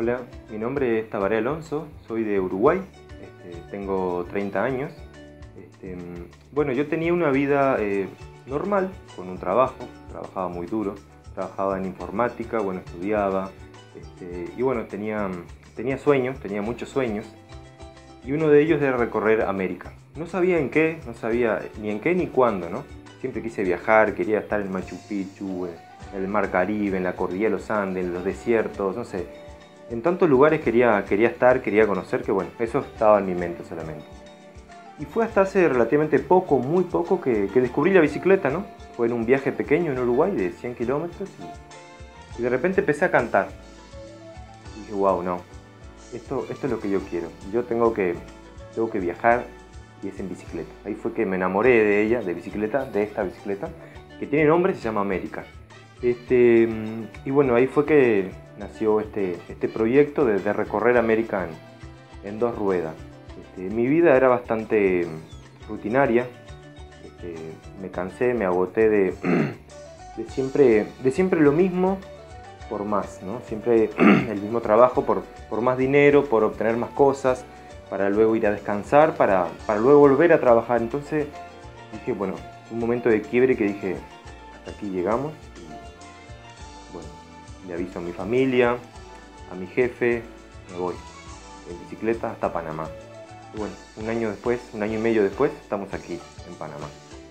Hola, mi nombre es Tabaré Alonso, soy de Uruguay, tengo 30 años. Bueno, yo tenía una vida normal, con un trabajo, trabajaba muy duro, trabajaba en informática, bueno, estudiaba, y bueno, tenía sueños, tenía muchos sueños, y uno de ellos era recorrer América. No sabía en qué, no sabía ni en qué ni cuándo, ¿no? Siempre quise viajar, quería estar en Machu Picchu, en el Mar Caribe, en la cordillera de los Andes, en los desiertos, no sé. En tantos lugares quería estar, quería conocer, que bueno, eso estaba en mi mente solamente. Y fue hasta hace relativamente poco, muy poco, que descubrí la bicicleta, ¿no? Fue en un viaje pequeño en Uruguay de 100 kilómetros y de repente empecé a cantar. Y dije, wow, no, esto es lo que yo quiero. Yo tengo que viajar y es en bicicleta. Ahí fue que me enamoré de ella, de bicicleta, de esta bicicleta, que tiene nombre, se llama América. Y bueno, ahí fue que nació este proyecto de recorrer América en dos ruedas. Mi vida era bastante rutinaria, me cansé, me agoté de siempre lo mismo por más, ¿no? Siempre el mismo trabajo por más dinero, por obtener más cosas, para luego ir a descansar, para luego volver a trabajar. Entonces dije, bueno, un momento de quiebre que dije, hasta aquí llegamos. Bueno, le aviso a mi familia, a mi jefe, me voy en bicicleta hasta Panamá. Y bueno, un año después, un año y medio después, estamos aquí en Panamá.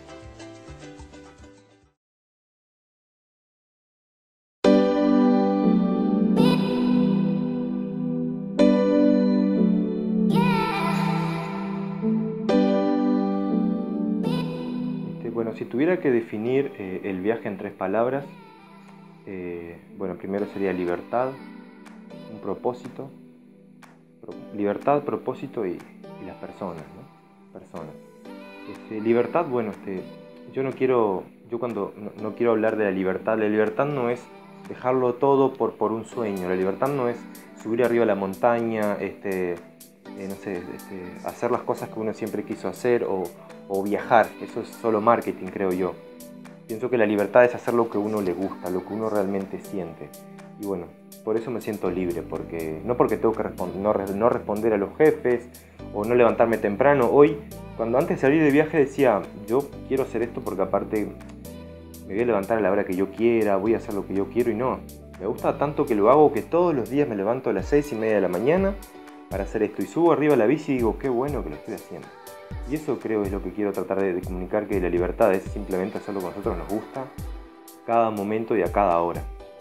Bueno, si tuviera que definir el viaje en tres palabras, bueno, primero sería libertad, un propósito, libertad, propósito y las personas, ¿no? Personas. Libertad, bueno, yo no quiero, yo cuando no quiero hablar de la libertad no es dejarlo todo por un sueño, la libertad no es subir arriba a la montaña, no sé, hacer las cosas que uno siempre quiso hacer o viajar, eso es solo marketing, creo yo. Pienso que la libertad es hacer lo que uno le gusta, lo que uno realmente siente. Y bueno, por eso me siento libre, no porque tengo que no responder a los jefes o no levantarme temprano. Hoy, cuando antes de salir de viaje decía, yo quiero hacer esto porque aparte me voy a levantar a la hora que yo quiera, voy a hacer lo que yo quiero y no. Me gusta tanto que lo hago que todos los días me levanto a las 6:30 de la mañana para hacer esto y subo arriba a la bici y digo, qué bueno que lo estoy haciendo. Y eso creo es lo que quiero tratar de comunicar, que la libertad es simplemente hacer lo que a nosotros nos gusta, cada momento y a cada hora.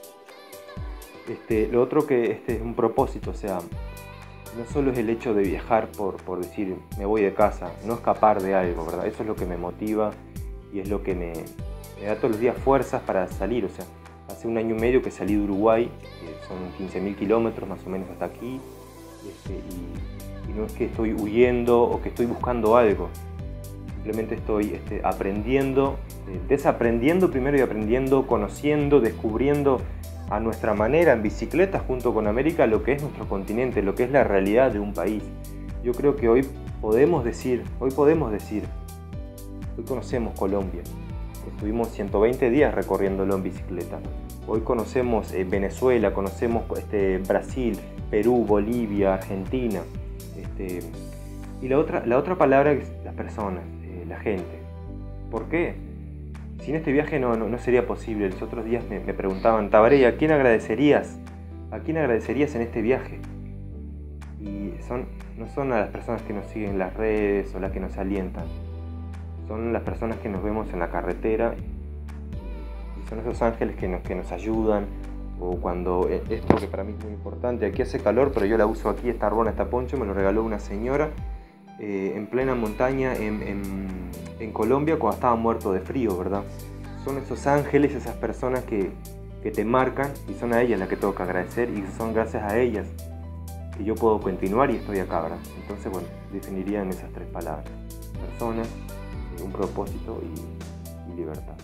Lo otro que es un propósito, o sea, no solo es el hecho de viajar por decir me voy de casa, no escapar de algo, ¿verdad? Eso es lo que me motiva y es lo que me da todos los días fuerzas para salir, o sea, hace un año y medio que salí de Uruguay, que son 15.000 kilómetros más o menos hasta aquí, y no es que estoy huyendo o que estoy buscando algo, simplemente estoy aprendiendo, desaprendiendo primero y aprendiendo, conociendo, descubriendo a nuestra manera en bicicleta junto con América lo que es nuestro continente, lo que es la realidad de un país. Yo creo que hoy conocemos Colombia, estuvimos 120 días recorriéndolo en bicicleta. Hoy conocemos Venezuela, conocemos Brasil, Perú, Bolivia, Argentina. Y la otra palabra es las personas, la gente. ¿Por qué? Sin este viaje no sería posible. Los otros días me preguntaban, Tabaré, ¿a quién agradecerías? ¿A quién agradecerías en este viaje? Y no son a las personas que nos siguen en las redes o las que nos alientan. Son las personas que nos vemos en la carretera y son esos ángeles que nos ayudan. O cuando esto que para mí es muy importante, aquí hace calor, pero yo la uso aquí, esta arbona, esta poncho, me lo regaló una señora en plena montaña en Colombia cuando estaba muerto de frío, ¿verdad? Son esos ángeles, esas personas que te marcan y son a ellas las que tengo que agradecer y son gracias a ellas que yo puedo continuar y estoy acá, ¿verdad? Entonces, bueno, definiría en esas tres palabras: personas, un propósito y libertad.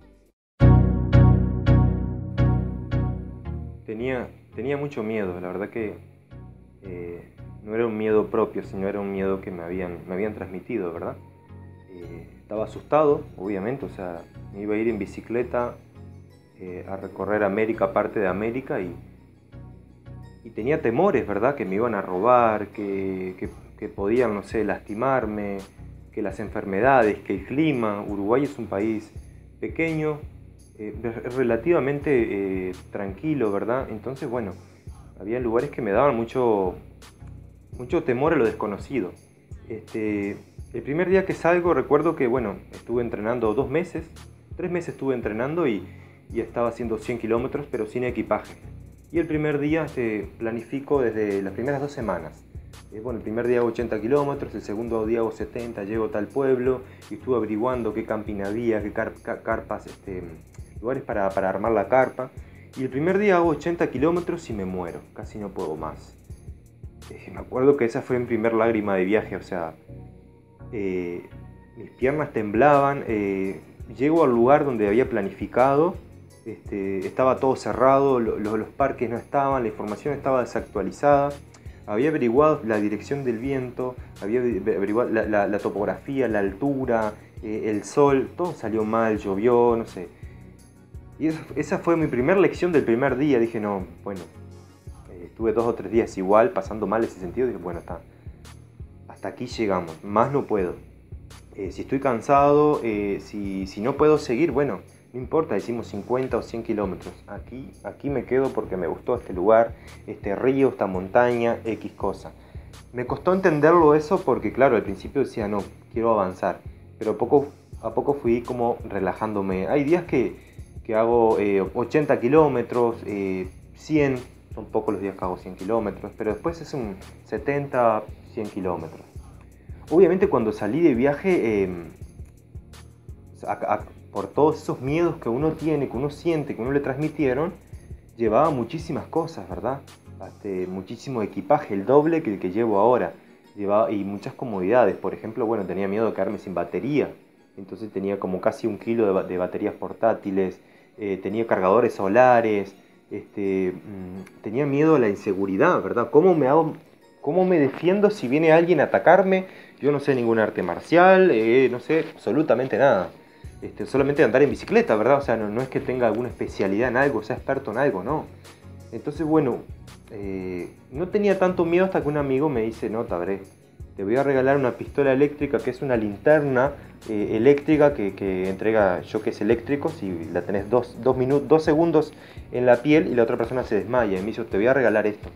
Tenía mucho miedo, la verdad que no era un miedo propio, sino era un miedo que me habían transmitido, ¿verdad? Estaba asustado, obviamente, o sea, me iba a ir en bicicleta a recorrer América, parte de América, y y tenía temores, ¿verdad? Que me iban a robar, que podían, no sé, lastimarme, que las enfermedades, que el clima. Uruguay es un país pequeño, relativamente tranquilo, ¿verdad? Entonces, bueno, había lugares que me daban mucho temor a lo desconocido. El primer día que salgo recuerdo que, bueno, estuve entrenando 2 meses, 3 meses estuve entrenando y estaba haciendo 100 kilómetros, pero sin equipaje. Y el primer día planifico desde las primeras 2 semanas. Bueno, el primer día hago 80 kilómetros, el segundo día hago 70, llego a tal pueblo y estuve averiguando qué camping había, qué carpas, lugares para armar la carpa. Y el primer día hago 80 kilómetros y me muero, casi no puedo más. Me acuerdo que esa fue mi primer lágrima de viaje, o sea, mis piernas temblaban, llego al lugar donde había planificado, estaba todo cerrado, los parques no estaban, la información estaba desactualizada, había averiguado la dirección del viento, había averiguado la topografía, la altura, el sol, todo salió mal, llovió, no sé. Y esa fue mi primera lección del primer día, dije no, bueno, estuve 2 o 3 días igual, pasando mal ese sentido, dije bueno, hasta aquí llegamos, más no puedo. Si estoy cansado, si no puedo seguir, bueno, no importa, decimos 50 o 100 kilómetros. Aquí me quedo porque me gustó este lugar, este río, esta montaña, X cosa. Me costó entenderlo eso porque, claro, al principio decía, no, quiero avanzar. Pero a poco fui como relajándome. Hay días que hago 80 kilómetros, 100, son pocos los días que hago 100 kilómetros, pero después es un 70, 100 kilómetros. Obviamente cuando salí de viaje, por todos esos miedos que uno tiene, que uno siente, que uno le transmitieron, llevaba muchísimas cosas, ¿verdad? Muchísimo equipaje, el doble que el que llevo ahora. Y muchas comodidades. Por ejemplo, bueno, tenía miedo de quedarme sin batería. Entonces tenía como casi 1 kilo de baterías portátiles. Tenía cargadores solares. Tenía miedo a la inseguridad, ¿verdad? ¿Cómo me defiendo si viene alguien a atacarme? Yo no sé ningún arte marcial, no sé absolutamente nada. Solamente andar en bicicleta, ¿verdad? O sea, no es que tenga alguna especialidad en algo, sea experto en algo, no. Entonces, bueno, no tenía tanto miedo hasta que un amigo me dice, no, Tabré, te voy a regalar una pistola eléctrica que es una linterna eléctrica que entrega choques eléctricos y la tenés 2 segundos en la piel y la otra persona se desmaya. Y me dice, te voy a regalar esto.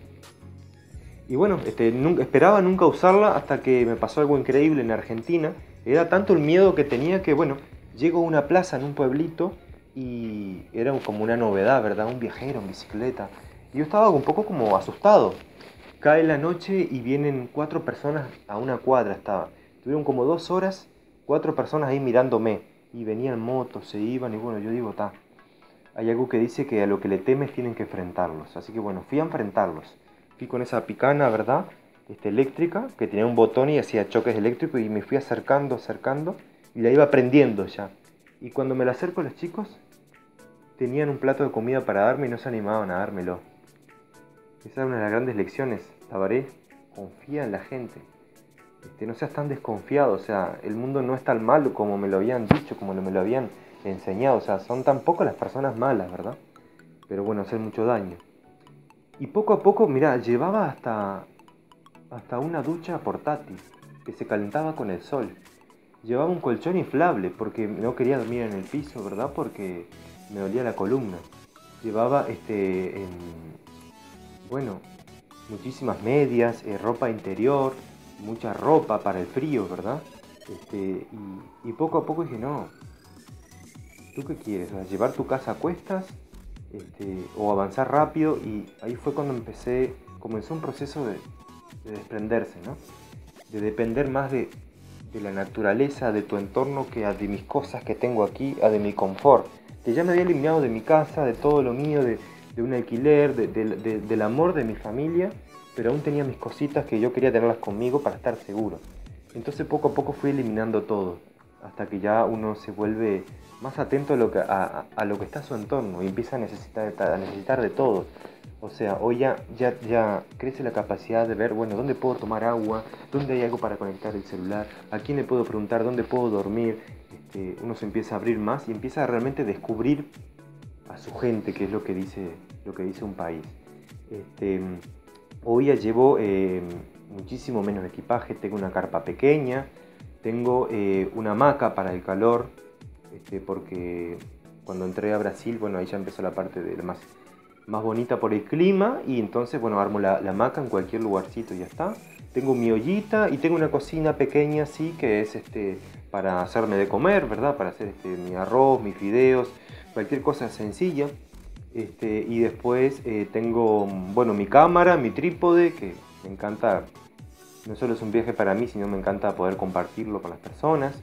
Y bueno, esperaba nunca usarla hasta que me pasó algo increíble en Argentina. Era tanto el miedo que tenía que, bueno, llego a una plaza en un pueblito y era como una novedad, ¿verdad? Un viajero en bicicleta. Y yo estaba un poco como asustado. Cae la noche y vienen 4 personas a una cuadra, estaba. Tuvieron como 2 horas, 4 personas ahí mirándome. Y venían motos, se iban y bueno, yo digo, hay algo que dice que a lo que le temes tienen que enfrentarlos. Así que bueno, fui a enfrentarlos. Fui con esa picana, ¿verdad? Eléctrica, que tenía un botón y hacía choques eléctricos y me fui acercando y la iba prendiendo ya. Y cuando me la acerco a los chicos, tenían un plato de comida para darme y no se animaban a dármelo. Esa es una de las grandes lecciones, Tabaré, confía en la gente. No seas tan desconfiado, o sea, el mundo no es tan malo como me lo habían dicho, como me lo habían enseñado, o sea, son tan pocas las personas malas, ¿verdad? Pero bueno, hacen mucho daño. Y poco a poco, mirá, llevaba hasta una ducha portátil que se calentaba con el sol. Llevaba un colchón inflable porque no quería dormir en el piso, ¿verdad? Porque me dolía la columna. Llevaba, bueno, muchísimas medias, ropa interior, mucha ropa para el frío, ¿verdad? Y poco a poco dije, no, ¿tú qué quieres? O sea, ¿llevar tu casa a cuestas? O avanzar rápido, y ahí fue cuando comenzó un proceso de desprenderse, ¿no? De depender más de la naturaleza, de tu entorno, que de mis cosas que tengo aquí, de mi confort, que ya me había eliminado de mi casa, de todo lo mío, de un alquiler, del amor de mi familia, pero aún tenía mis cositas que yo quería tenerlas conmigo para estar seguro. Entonces poco a poco fui eliminando todo, hasta que ya uno se vuelve más atento a lo que está a su entorno y empieza a necesitar de todo. O sea, hoy ya crece la capacidad de ver, bueno, dónde puedo tomar agua, dónde hay algo para conectar el celular, a quién le puedo preguntar, dónde puedo dormir. Uno se empieza a abrir más y empieza a realmente descubrir a su gente, que es lo que dice un país. Este, Hoy ya llevo muchísimo menos equipaje, tengo una carpa pequeña, tengo una hamaca para el calor, porque cuando entré a Brasil, bueno, ahí ya empezó la parte de la más bonita por el clima, y entonces, bueno, armo la hamaca en cualquier lugarcito y ya está. Tengo mi ollita y tengo una cocina pequeña así que es para hacerme de comer, ¿verdad? Para hacer mi arroz, mis fideos, cualquier cosa sencilla. Y después tengo, bueno, mi cámara, mi trípode, que me encanta, no solo es un viaje para mí, sino me encanta poder compartirlo con las personas.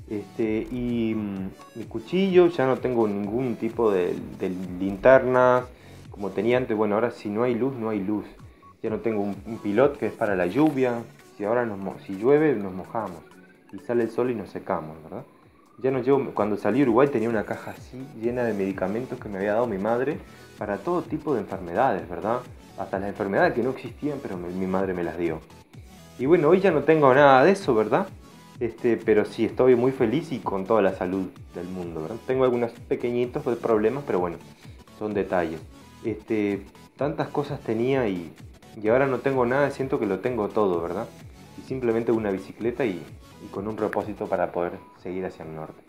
Mi cuchillo, ya no tengo ningún tipo de linternas como tenía antes. Bueno, ahora si no hay luz, no hay luz. Ya no tengo un pilot que es para la lluvia. Si ahora si llueve, nos mojamos. Y sale el sol y nos secamos, ¿verdad? Ya no llevo, cuando salí a Uruguay tenía una caja así llena de medicamentos que me había dado mi madre para todo tipo de enfermedades, ¿verdad? Hasta las enfermedades que no existían, pero mi madre me las dio. Y bueno, hoy ya no tengo nada de eso, ¿verdad? Pero sí, estoy muy feliz y con toda la salud del mundo, ¿verdad? Tengo algunos pequeñitos problemas, pero bueno, son detalles. Tantas cosas tenía y ahora no tengo nada, siento que lo tengo todo, ¿verdad? Y simplemente una bicicleta y con un propósito para poder seguir hacia el norte.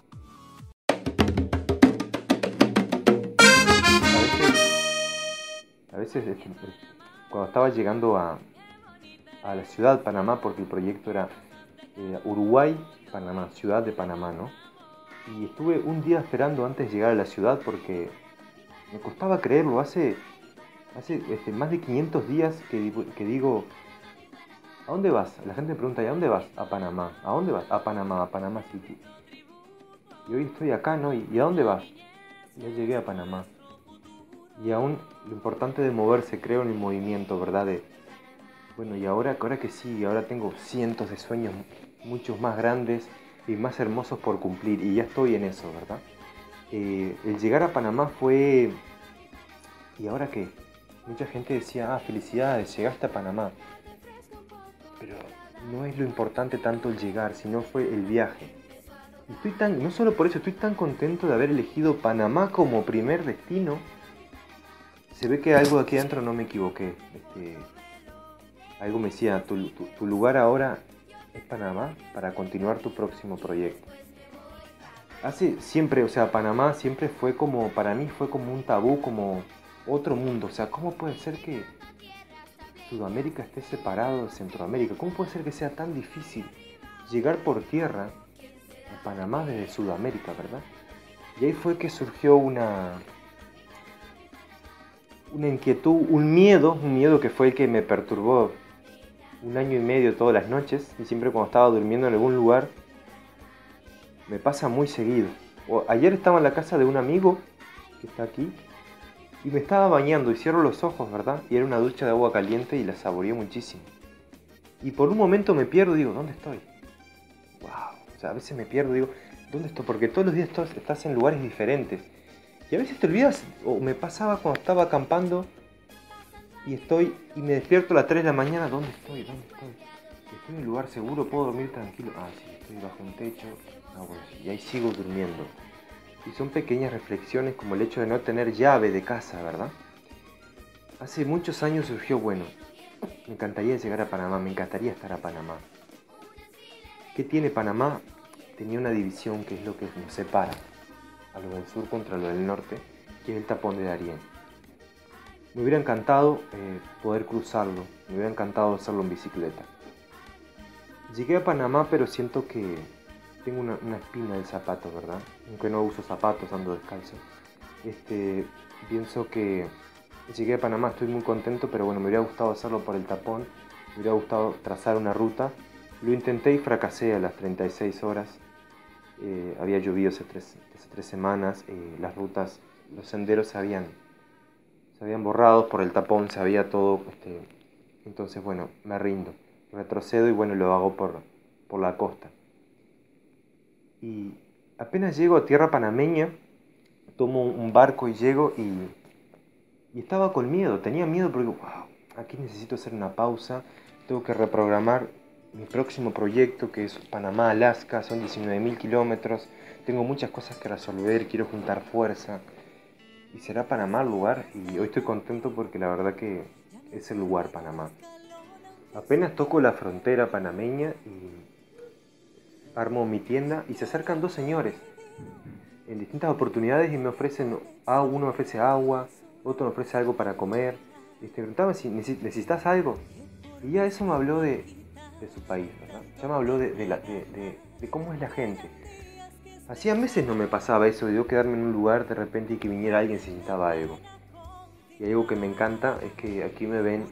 A veces cuando estaba llegando a la ciudad de Panamá, porque el proyecto era Uruguay, Panamá, ciudad de Panamá, ¿no? Y estuve un día esperando antes de llegar a la ciudad porque me costaba creerlo. Hace más de 500 días que digo, ¿a dónde vas? La gente me pregunta, ¿y a dónde vas? A Panamá. ¿A dónde vas? A Panamá City. Y hoy estoy acá, ¿no? ¿Y a dónde vas? Ya llegué a Panamá. Y aún lo importante de moverse, creo en el movimiento, ¿verdad? Bueno, y ahora que sí, ahora tengo cientos de sueños, muchos más grandes y más hermosos por cumplir, y ya estoy en eso, ¿verdad? El llegar a Panamá fue... ¿Y ahora qué? Mucha gente decía, felicidades, llegaste a Panamá. Pero no es lo importante tanto el llegar, sino fue el viaje. Y no solo por eso, estoy tan contento de haber elegido Panamá como primer destino. Se ve que algo aquí adentro no me equivoqué. Algo me decía, tu lugar ahora es Panamá para continuar tu próximo proyecto. Siempre, o sea, Panamá siempre fue como, para mí fue como un tabú, como otro mundo. O sea, ¿cómo puede ser que Sudamérica esté separado de Centroamérica? ¿Cómo puede ser que sea tan difícil llegar por tierra a Panamá desde Sudamérica, verdad? Y ahí fue que surgió una inquietud, un miedo que fue el que me perturbó 1 año y medio todas las noches, y siempre cuando estaba durmiendo en algún lugar, me pasa muy seguido. Ayer estaba en la casa de un amigo que está aquí, y me estaba bañando y cierro los ojos, ¿verdad? Y era una ducha de agua caliente y la saboreé muchísimo. Y por un momento me pierdo y digo, ¿dónde estoy? Wow, o sea, a veces me pierdo y digo, ¿dónde estoy? Porque todos los días estás en lugares diferentes. Y a veces te olvidas, o me pasaba cuando estaba acampando y me despierto a las 3 de la mañana, ¿dónde estoy? ¿Dónde estoy? Estoy en un lugar seguro, puedo dormir tranquilo. Sí, estoy bajo un techo. Bueno, sí, y ahí sigo durmiendo. Y son pequeñas reflexiones como el hecho de no tener llave de casa, ¿verdad? Hace muchos años surgió, bueno, me encantaría llegar a Panamá, me encantaría estar a Panamá. ¿Qué tiene Panamá? Tenía una división que es lo que nos separa a lo del sur contra lo del norte, que es el tapón de Darién. Me hubiera encantado poder cruzarlo, me hubiera encantado hacerlo en bicicleta. Llegué a Panamá, pero siento que tengo una espina del zapato, ¿verdad? Aunque no uso zapatos, ando descalzo. Pienso que llegué a Panamá, estoy muy contento, pero bueno, me hubiera gustado hacerlo por el tapón, me hubiera gustado trazar una ruta. Lo intenté y fracasé a las 36 horas. Había llovido hace 3 semanas, las rutas, los senderos se habían borrado por el tapón, se había todo. Entonces, bueno, me rindo, retrocedo y bueno, lo hago por la costa. Y apenas llego a tierra panameña, tomo un barco y llego y estaba con miedo, tenía miedo porque, wow, aquí necesito hacer una pausa, tengo que reprogramar mi próximo proyecto que es Panamá-Alaska, son 19.000 kilómetros, tengo muchas cosas que resolver, quiero juntar fuerza. y será Panamá el lugar, y hoy estoy contento porque la verdad que es el lugar Panamá. Apenas toco la frontera panameña y armo mi tienda y se acercan dos señores en distintas oportunidades y me ofrecen, uno me ofrece agua, otro me ofrece algo para comer. Y te preguntaba si necesitas algo. Y ya eso me habló de su país, ¿verdad? Ya me habló de cómo es la gente. Hacía meses no me pasaba eso, de yo quedarme en un lugar de repente y que viniera alguien si necesitaba algo. Y algo que me encanta es que aquí me ven,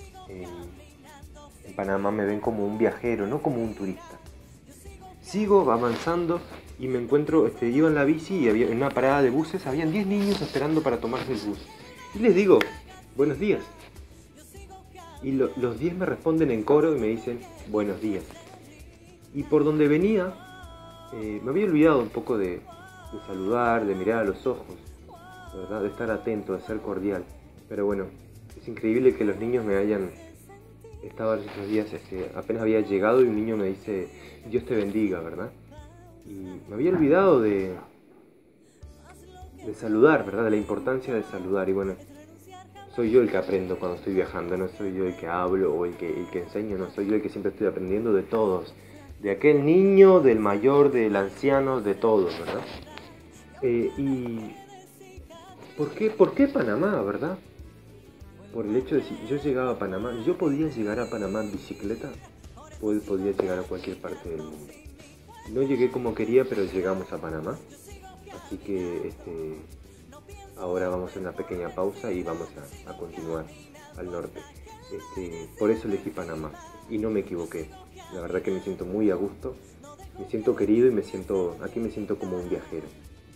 en Panamá me ven como un viajero, no como un turista. Sigo avanzando y me encuentro, iba en la bici y había en una parada de buses, habían 10 niños esperando para tomarse el bus. Y les digo, buenos días. Y los 10 me responden en coro y me dicen, buenos días. Y por donde venía, me había olvidado un poco de saludar, de mirar a los ojos, ¿verdad? De estar atento, de ser cordial. Pero bueno, es increíble que los niños me hayan... Estaba esos días, apenas había llegado y un niño me dice, Dios te bendiga, ¿verdad? Y me había olvidado de saludar, ¿verdad? De la importancia de saludar. Y bueno, soy yo el que aprendo cuando estoy viajando, no soy yo el que hablo o el que enseño, no soy yo el que siempre estoy aprendiendo de todos. De aquel niño, del mayor, del anciano, de todos, ¿verdad? ¿Y por qué Panamá, verdad? Por el hecho de si yo llegaba a Panamá, yo podía llegar a Panamá en bicicleta, podía llegar a cualquier parte del mundo. No llegué como quería, pero llegamos a Panamá. Así que ahora vamos a hacer una pequeña pausa y vamos a continuar al norte. Por eso elegí Panamá y no me equivoqué. La verdad que me siento muy a gusto, me siento querido y aquí me siento como un viajero.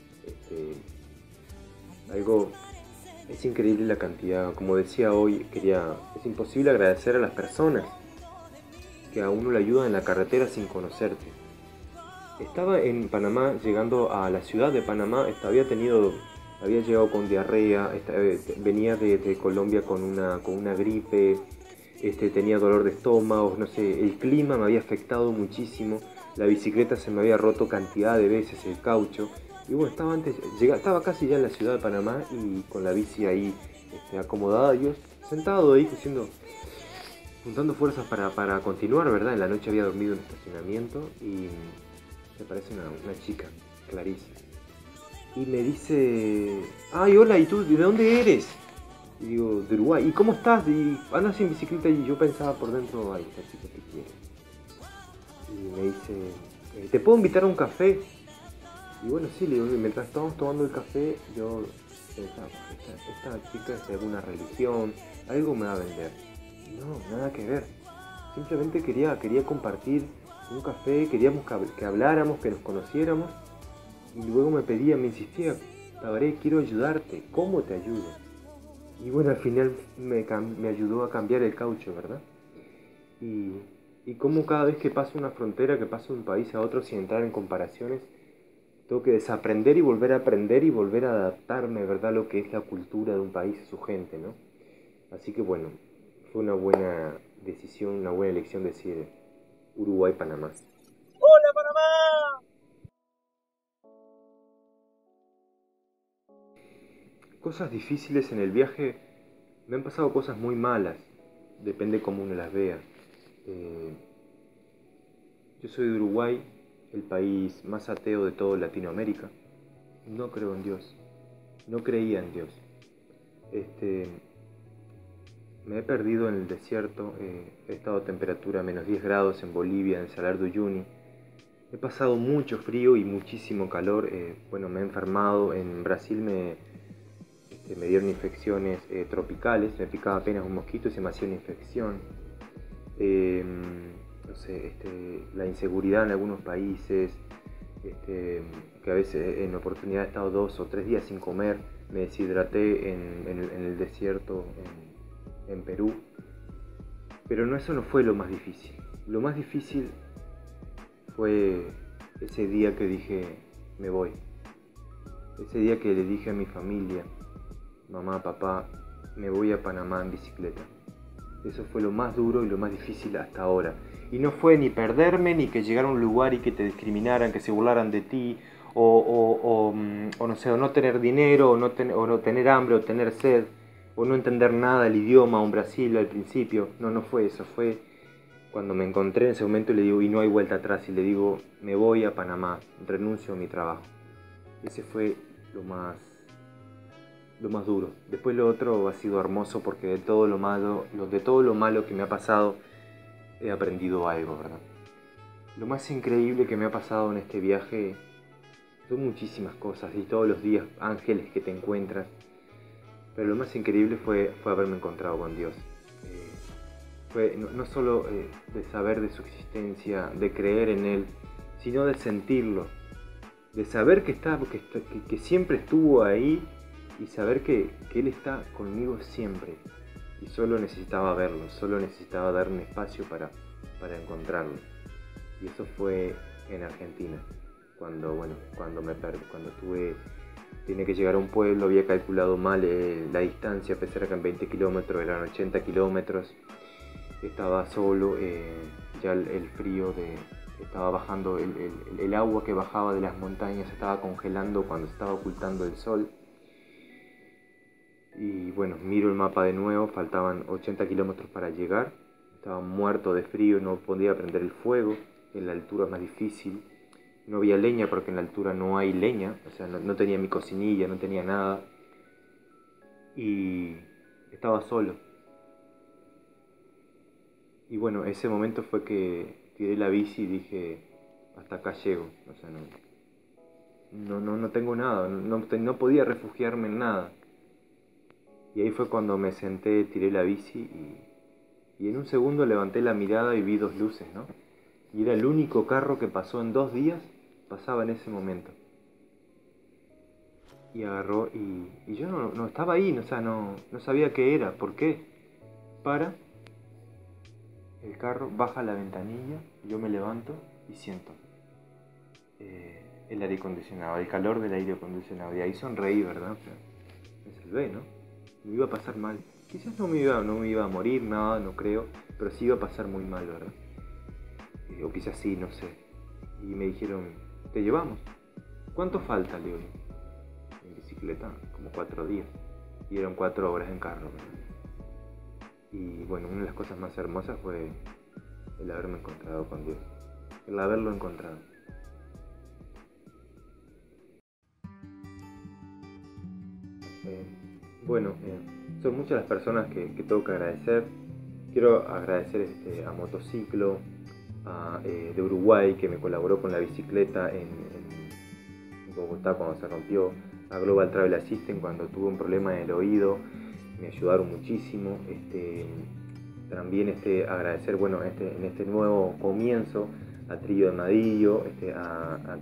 Es increíble la cantidad, como decía hoy, es imposible agradecer a las personas que a uno le ayudan en la carretera sin conocerte. Estaba en Panamá, llegando a la ciudad de Panamá, había llegado con diarrea, venía de Colombia con una gripe, tenía dolor de estómago, no sé, el clima me había afectado muchísimo, la bicicleta se me había roto cantidad de veces el caucho, y bueno, estaba casi ya en la ciudad de Panamá y con la bici ahí acomodada, yo sentado ahí juntando fuerzas para continuar, ¿verdad? En la noche había dormido en un estacionamiento y me parece una chica, Clarice. Y me dice, ay, hola, ¿y tú de dónde eres? Y digo, de Uruguay. ¿Y cómo estás? Y andas en bicicleta y yo pensaba por dentro, ay, esta chica te quiere. Y me dice, ¿te puedo invitar a un café? Y bueno, sí, le digo, mientras estábamos tomando el café, yo pensaba, esta chica es de alguna religión, algo me va a vender. No, nada que ver. Simplemente quería compartir un café, queríamos que habláramos, que nos conociéramos. Y luego me insistía, Tabaré, quiero ayudarte, ¿cómo te ayudo? Y bueno, al final me ayudó a cambiar el caucho, ¿verdad? Y cómo cada vez que paso una frontera, que paso de un país a otro sin entrar en comparaciones, tengo que desaprender y volver a aprender y volver a adaptarme, ¿verdad? A lo que es la cultura de un país, su gente, ¿no? Así que bueno, fue una buena decisión, una buena elección decir Uruguay-Panamá. ¡Hola, Panamá! Cosas difíciles en el viaje, me han pasado cosas muy malas, depende cómo uno las vea. Yo soy de Uruguay, el país más ateo de toda Latinoamérica. No creo en Dios, no creía en Dios. Me he perdido en el desierto, he estado a temperatura menos 10 grados en Bolivia, en Salar de Uyuni. He pasado mucho frío y muchísimo calor. Bueno, me he enfermado. En Brasil me dieron infecciones tropicales. Me picaba apenas un mosquito y se me hacía una infección. No sé, la inseguridad en algunos países. Que a veces en oportunidad he estado 2 o 3 días sin comer. Me deshidraté en el desierto en Perú. Pero eso no fue lo más difícil. Lo más difícil fue ese día que dije, me voy. Ese día que le dije a mi familia, mamá, papá, me voy a Panamá en bicicleta. Eso fue lo más duro y lo más difícil hasta ahora. Y no fue ni perderme, ni que llegara a un lugar y que te discriminaran, que se burlaran de ti, o o no sé, o no tener dinero, o no tener hambre, o tener sed, o no entender nada del idioma, un Brasil al principio. No, no fue eso, fue cuando me encontré en ese momento y le digo, y no hay vuelta atrás, y le digo, me voy a Panamá, renuncio a mi trabajo. Ese fue lo más duro. Después lo otro ha sido hermoso porque de todo lo malo que me ha pasado, he aprendido algo, ¿verdad? Lo más increíble que me ha pasado en este viaje son muchísimas cosas y todos los días ángeles que te encuentras. Pero lo más increíble fue haberme encontrado con Dios. Fue no solo de saber de su existencia, de creer en Él, sino de sentirlo, de saber que siempre estuvo ahí y saber que Él está conmigo siempre. Y solo necesitaba verlo, solo necesitaba darme espacio para encontrarlo. Y eso fue en Argentina, cuando tenía que llegar a un pueblo, había calculado mal la distancia, a pesar de que en 20 kilómetros eran 80 kilómetros. Estaba solo, ya el frío estaba bajando, el agua que bajaba de las montañas estaba congelando cuando estaba ocultando el sol. Y bueno, miro el mapa de nuevo, faltaban 80 kilómetros para llegar. Estaba muerto de frío, no podía prender el fuego, en la altura es más difícil. No había leña porque en la altura no hay leña, o sea, no tenía mi cocinilla, no tenía nada. Y estaba solo. Y bueno, ese momento fue que tiré la bici y dije, hasta acá llego. O sea, no tengo nada, no podía refugiarme en nada. Y ahí fue cuando me senté, tiré la bici y en un segundo levanté la mirada y vi dos luces, ¿no? Y era el único carro que pasó en 2 días, pasaba en ese momento. Y agarró y yo no estaba ahí, o sea, no sabía qué era, por qué. Para el carro, baja la ventanilla, yo me levanto y siento el aire acondicionado, el calor del aire acondicionado. Y ahí sonreí, ¿verdad? O sea, me salvé, ¿no? Me iba a pasar mal. Quizás no me iba a morir, nada, no creo, pero sí iba a pasar muy mal, ¿verdad? O quizás sí, no sé. Y me dijeron, te llevamos. ¿Cuánto falta, le digo? En bicicleta, como 4 días. Y eran 4 horas en carro, ¿verdad? Y bueno, una de las cosas más hermosas fue el haberme encontrado con Dios. El haberlo encontrado. Son muchas las personas que tengo que agradecer. Quiero agradecer a Motociclo de Uruguay, que me colaboró con la bicicleta en Bogotá cuando se rompió, a Global Travel Assistant cuando tuve un problema en el oído, me ayudaron muchísimo. También agradecer en este nuevo comienzo a Trillo de Madillo, a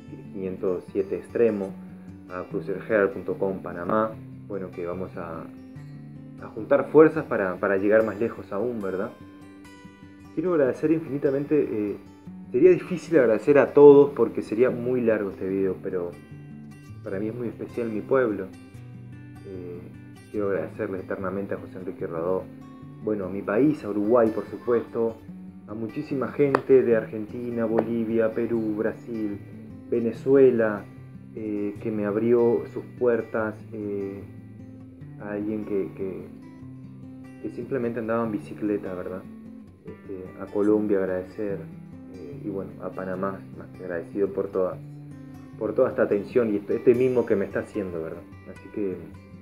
507 Extremo, a cruiserhair.com Panamá, bueno, que vamos a juntar fuerzas para llegar más lejos aún, ¿verdad? Quiero agradecer infinitamente, sería difícil agradecer a todos porque sería muy largo este video, pero para mí es muy especial mi pueblo. Quiero agradecerle eternamente a José Enrique Radó, bueno, a mi país, a Uruguay por supuesto, a muchísima gente de Argentina, Bolivia, Perú, Brasil, Venezuela, que me abrió sus puertas, a alguien que simplemente andaba en bicicleta, ¿verdad? A Colombia agradecer, y bueno, a Panamá más que agradecido por toda esta atención y este mismo que me está haciendo, ¿verdad? Así que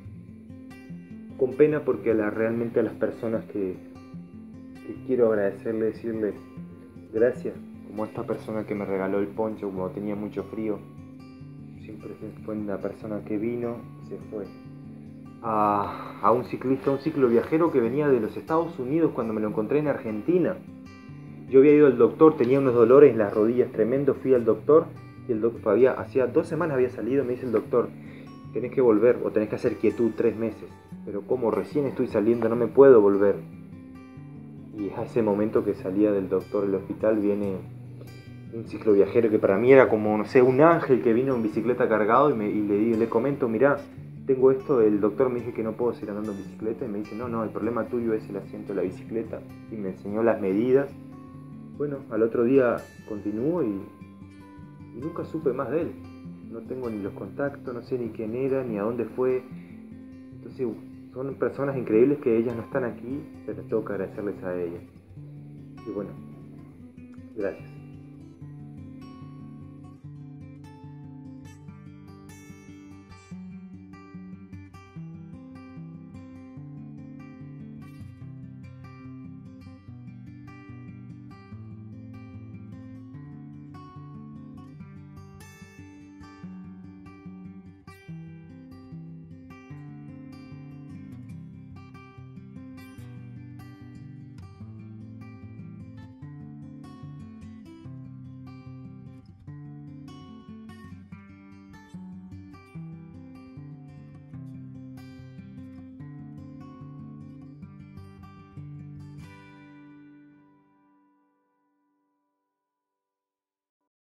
con pena porque realmente a las personas que quiero agradecerle, decirles gracias, como a esta persona que me regaló el poncho cuando tenía mucho frío, siempre fue una persona que vino, se fue. A un ciclista, un cicloviajero que venía de los Estados Unidos cuando me lo encontré en Argentina. Yo había ido al doctor, tenía unos dolores en las rodillas tremendos, fui al doctor y el doctor hacía 2 semanas había salido, me dice el doctor, tenés que volver o tenés que hacer quietud 3 meses. Pero como recién estoy saliendo, no me puedo volver. Y a ese momento que salía del doctor del hospital viene un cicloviajero que para mí era como, no sé, un ángel que vino en bicicleta cargado y le comento, mirá, tengo esto, el doctor me dice que no puedo seguir andando en bicicleta y me dice, no, el problema tuyo es el asiento de la bicicleta y me enseñó las medidas. Bueno, al otro día continuó y nunca supe más de él. no tengo ni los contactos, no sé ni quién era, ni a dónde fue. Entonces son personas increíbles que ellas no están aquí, pero tengo que agradecerles a ellas. Y bueno, gracias.